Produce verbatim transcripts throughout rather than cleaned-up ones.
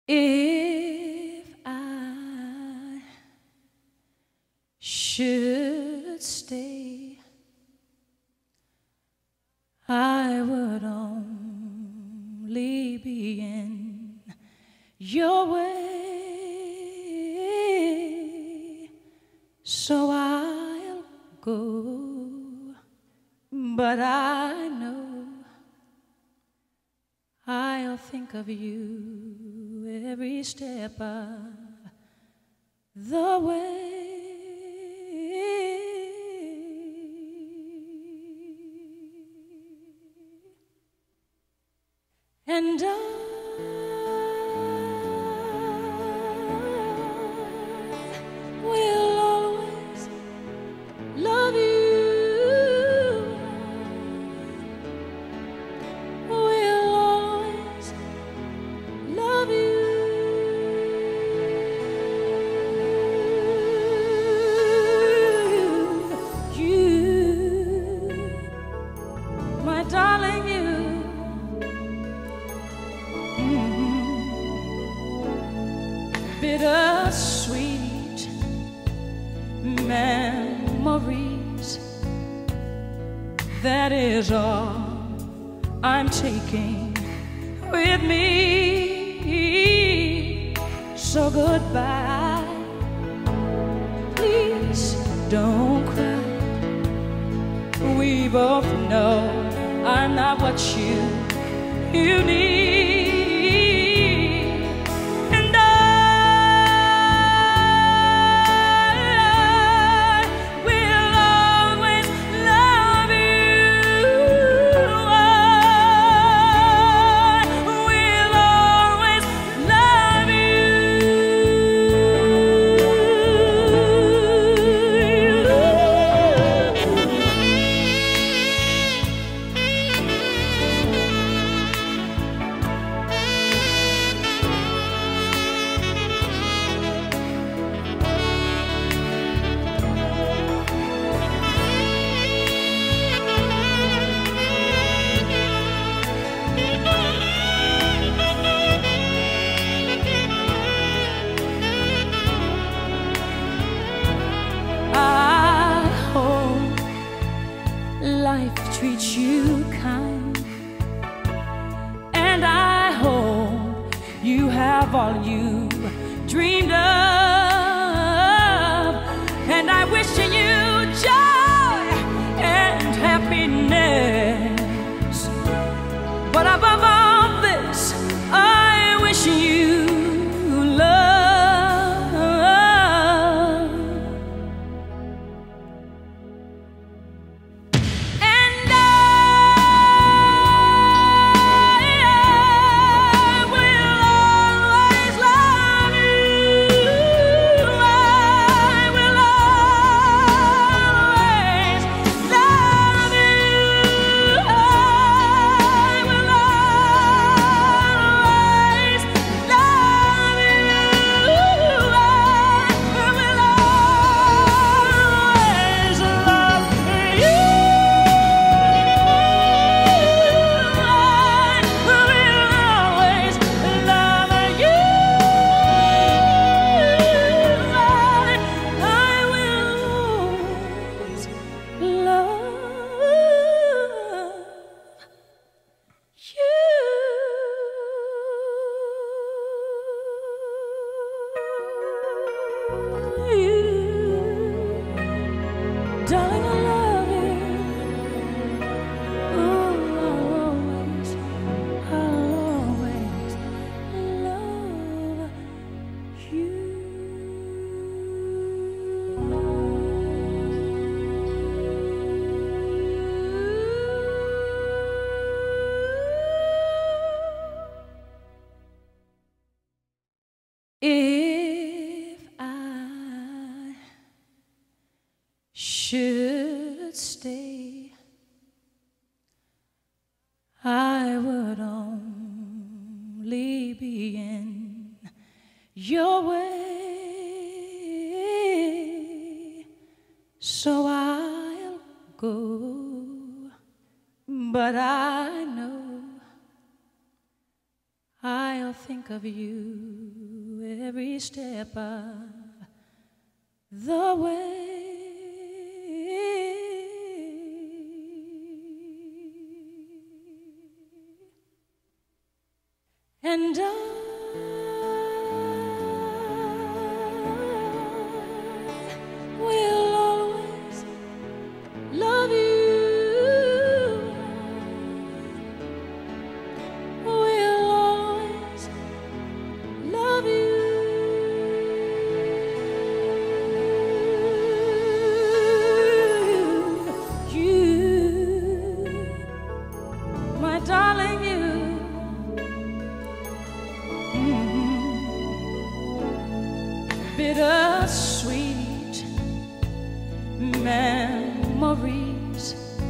If I should stay, I would only be in your way, so I'll go, but I know I'll think of you every step of the way. And I will always love you. Will always love you. You, my darling, you. Bittersweet memories, that is all I'm taking with me. So goodbye, please don't cry. We both know I'm not what you, you need. Life treats you kind, and I hope you have all you dreamed of, and I wish you joy and happiness, but above all this I wish you love. Darling, I love you. Ooh, I'll always, I'll always love you. If I should stay, I would only be in your way, so I'll go, but I know I'll think of you every step of the way. And I will always love you. Will always love you. You, my darling, you. Bittersweet memories,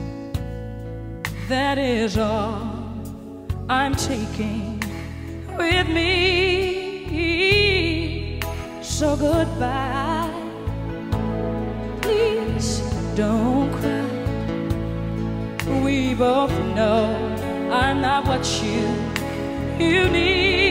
that is all I'm taking with me. So goodbye, please don't cry. We both know I'm not what you, you need.